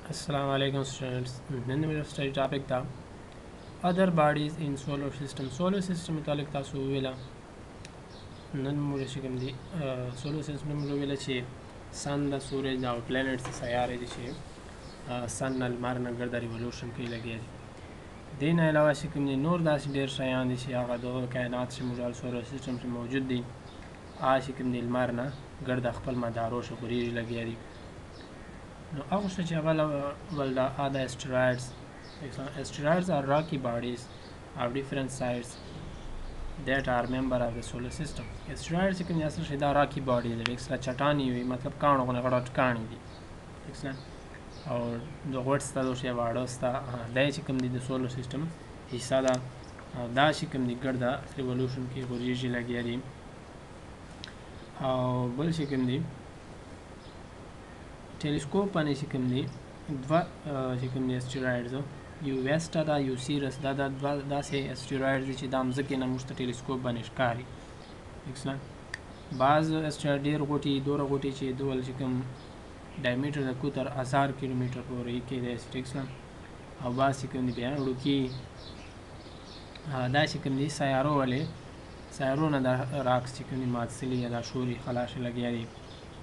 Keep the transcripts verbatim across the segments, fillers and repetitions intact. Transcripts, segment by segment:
Assalamu alaikum students. نن مې study topic था other bodies in solar system. solar system متعلق تاسو ویلا نن موږ چې کوم دي solar system موږ ویلا چې sun د سورج دا planets سیارې دي چې sun نه لمر نه ګرځي revolution کوي لګي دي نه علاوه چې کوم دي نور داسې ډېر شیان دي چې هغه د کائنات چې موږ solar system کې موجود دي هغه چې کوم دي لمر نه ګرځي خپل مدارو شو غوړي لګي دي Now, also, well, are the asteroids. Asteroids are rocky bodies of different sizes that are member of the solar system. Asteroids can also say the rocky bodies. It's like chatani, मतलब कान को नकड़ा कानी दी. Excellent. और जो words था दोषी वार्डोस था दाय चिकम दी the solar system हिस्सा दा दा चिकम दी गर्दा revolution की कोशिश लगी है दी. और बल चिकम दी टेलीस्कोप باندې چې کوم دي دوه چې کوم دي اسټیروایډز یو ویسټا دا یو سیرس دا دا دوه داسې اسټیروایډز دي چې د ځمکې نه موږ ته ټیلیسکوپ باندې ښکاري اکسلنت بعض اسټیروایډ ډېر غوټي دوره غوټي چې دول چې کوم ډایمیټر د کوتر هزار کیلومتر پورې کېدای شي اکسلنت او بعض چې کوم دي بیا وړوکي دا چې کوم دي سیارو ولې سیارونه د راکس چې کوم دي ماتسلي یا د شوري خلاص لګیا دي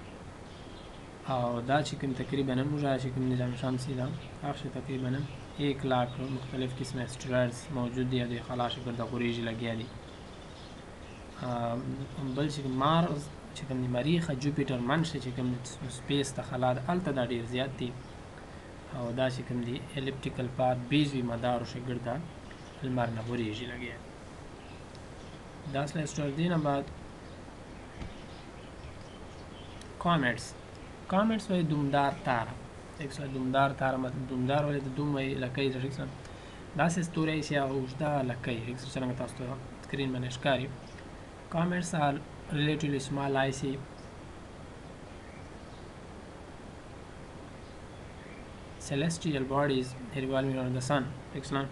और दा चिकन तकरीबन मुझे चिकन निज़ाम शमसी दा आखिर तकरीबन एक लाख मुख्तलिफ किस्म एस्टेरॉइड्स मौजूद है जो खलाश करदा गुरीज लगी दी बल चिकन मार्स चिकन मरीख जुपिटर मंश चिकन स्पेस तखलाद अल्तदा डेर ज़्यादती और दा चिकन दी एलिप्टिकल पाथ बीसवीं मदार से गिरदा अलमारना गुरीज लगी दास एस्टेरॉइड दिन बाद कॉमेट्स कॉमेट्स वही दुमदार तारा एक सौ दुमदार तारा मतलब दुमदार वाले तो दुम वही लकई एक सौ दास स्टोरी ऐसी आउज़दा लकई एक सौ चलने का तो स्क्रीन में निष्कारी comets are relatively small icy celestial bodies revolving around the sun excellent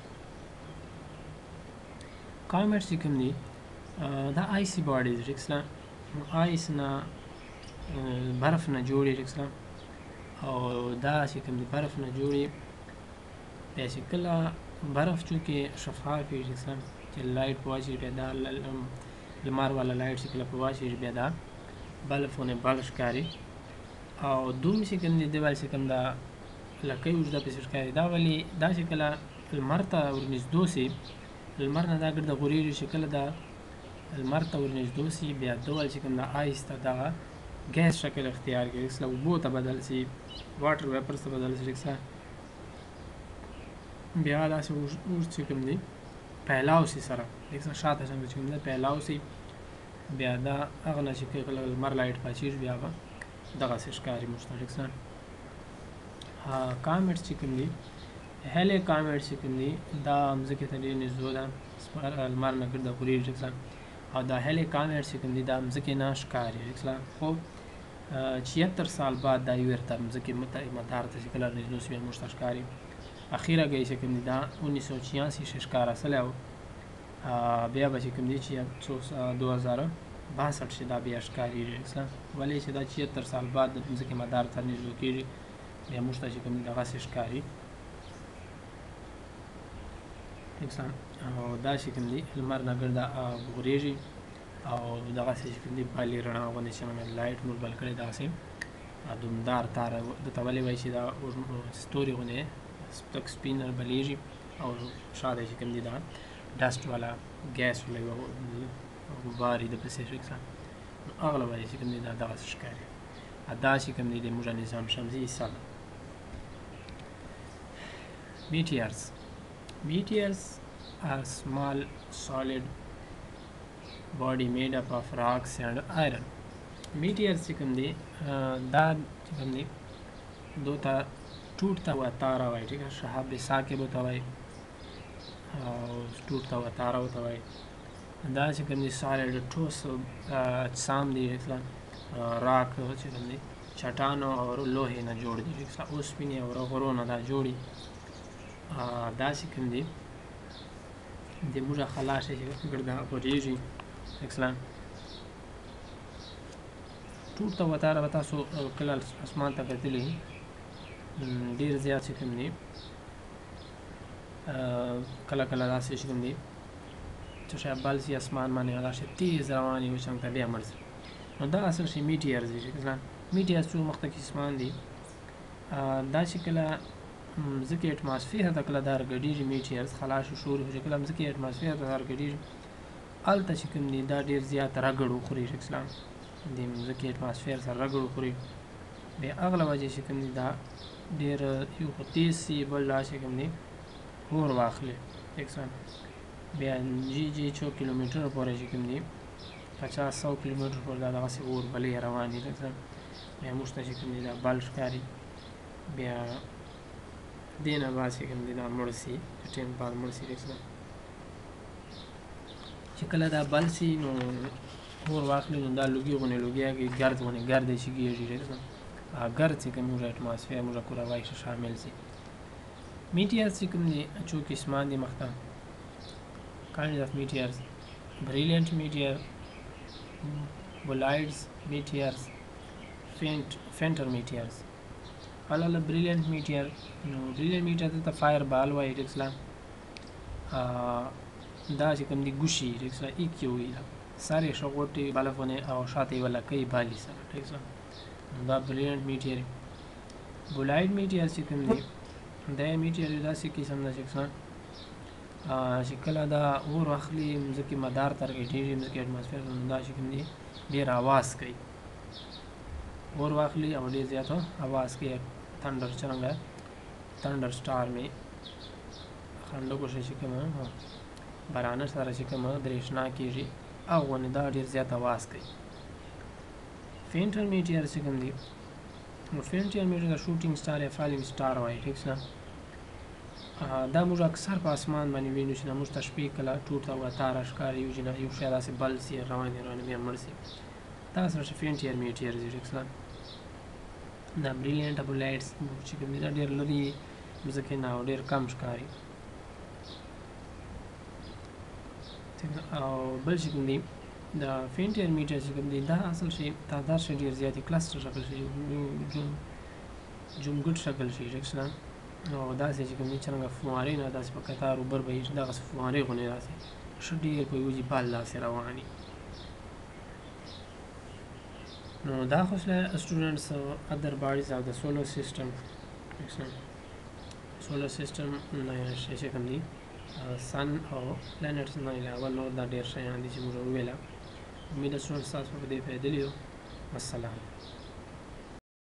comets की कम दी द icy bodies excellent ice ना बर्फ़ न जोड़ी रिक्सा और दा शिकम दी बर्फ़ न जोड़ी पैसे कला बर्फ़ चूँकि शफाफ है रिक्सा चल लाइट पहुँची पैदा लमार वाला लाइट शिकला पहुँची पैदा बल्ब होने बालश कारी और दूम शिकम दी दीवार शिकम दा लकई उजदा पेशर कारी दा वाली दा शिकला المرتا ورنزدوسي المرنا دا قرد غريري شكل دا المرتا ورنزدوسي بیا دول شکم دا آیستا دا गैस शक्ल اختیار की रिक्सा वो तो बदल सी वाटर वेपर से बदल सी रिक्सा बिहार से उस उस चिकम दी पहलाव सी सरा रिक्सा शात है संग चिकम दी पहलाव सी बिहादा अगला चिकल कल मर लाइट पाचीज बिहावा दगा से शिकारी मुश्ता रिक्सा हाँ कामेट्स चिकम दी हेले कामेट्स चिकम दी दा हमसे के तरीके निज़ोदा मर नगर दा पूरी रिक्सा और दा हेले कामेट्स चिकम दी दा हमसे के ना शिकारी रिक्सा खूब छिहत्तर साल बाद دا ورته مځکې مدار ته شکل نزدوس وي مشتشکاری اخیرا گئی چې کوم دا उन्नीस सौ छियासी ششکار اصل او بیا به کوم دي چې दो हज़ार बासठ شي دا بیا شکاری رسلا ولې چې دا छिहत्तर سال بعد د مځکې مدار ته نزدو کیږي بیا مشتشکاری کوم دغه ششکاری انسان او دا چې کوم دي لمر نه ګرځا غوريږي او دغه څه چې دی بالي رڼا باندې چې موږ لایټ نور بل کړی دا سیم دومدار تار د تولې وای چې دا ستوري غونه سپک سپینر بلیږي او شاده چې کوم دی دا ډست والا ګیس ولا غباري د پسیفیک سره اغلب وای چې کوم دی دا دغه ښکاري ادا چې کوم دی د موږ نظام شمسي سره meteors meteors are small solid body made up of rocks and iron meteors चिकन दी दाद चिकन दी दो ता टूटता हुआ तारा हुआ ठीक है शहाब साकिब होता हुआ टूटता हुआ तारा होता हुआ दा चिकन दी सॉलिड ठोस साम दी राख चिकन दी चट्टानों और लोहे ना जोड़ दी उस पिने और गरों ना दा जोड़ी दा चिकन दी दी मुझे खलाश है गर्दा पड़ेगी excellent टूटता हुआ तारा बता सो कल आसमान तक कतली ډېر زیات چې کوم دي کله کله داسې چې کوم دي چې شاید بل سي اسمان باندې راشي تیز روان وي څنګه بیا مړ شي نو دا اصل شي میټیرز دي ځکه میټیرز څو مختلف اسمان دي دا چې کله ځکه اټماسفیر ته کله دا رګډېږي میټیرز خلاص شور چې کله ځکه اټماسفیر ته رګډېږي هلته چې کوم دي دا ډېر زیات رګړ وخوري اسلام د ځکه اټماسفیر سره رګړ وخوري بیا اغله وجه چې کوم دي دا ډېر یو خو تیز سي بل دا چې کوم دي اور واخلي اسلام بیا جی جی چو کیلومتر پورې چې کوم دي پچاس سو کیلومتر پورې دا دغسې اور بلې روان دي بیا موږ ته چې کوم دي دا بل ښکاري بیا دې نه بعد چې کوم دي دا مړ سي ټایم بعد مړ سي چې کله دا بل سي نو اور واخلي نو دا لوګي غونې لوګیږي ګرد غونې ګرد یې شګېږي ګرد چې کوم موږ اټماسفیر موږ کوروای شامل سي میټیرز چې کوم دي څو قسمان دي مخته kinds of meteors brilliant meteor bolides meteors faint fainter meteors alala brilliant meteor no brilliant meteor ته فایر بال وایي اسلام دا چې کوم دي ګوشي اسلام یک یو وی ساري شغوټي بالفونه او شاته ولا کوي بالي سره اسلام دا brilliant meteor bolide meteor چې کوم دي دا meteor دا چې قسم د اسلام چې کله دا اور واخلي ځکه مدار تر کېږي ځکه اټماسفیر دا چې کوم دي ډېر आवाज کوي اور واخلي او ډېر زیات आवाज کوي थंडर څنګه थंडर स्टार में خنډو کوشش کوم باران سره چې کوم درېښنا کېږي او ونه دا ډېر زیات आवाज کوي فینټر میټیور چې کوم دي نو فینټر میټیور شوټینګ سٹار یا فالینګ سٹار وایي ټیک څه دا موږ اکثر په اسمان باندې وینو چې موږ تشبیه کله ټوټه او تار ښکاري یو جنا یو شی داسې بل سي روان روان بیا مړ سي دا سره فینټر میټیور دي ټیک څه دا بریلیانټ بولایټس چې کوم دي دا ډېر لري ځکه نه ډېر کم ښکاري او بل چې کوم دي دا فینټر میټیور چې کوم دي دا اصل شي تعداد شي ډېر زیاتې کلسټر شکل شي جمګټ شکل شي ټیک څه او داسې چې کوم دي څنګه فوارې نه داسې په قطار اوبر به دغسې فوارې غونې داسې ښه ډېر په یوه بال داسې رواني نو دا خو students other bodies of the solar system solar system نه شي چې کوم دي sun او planets نه علاوه نور دا ډېر شیان دي چې موږ وویل امید students تاسو په دې فایده لیدو والسلام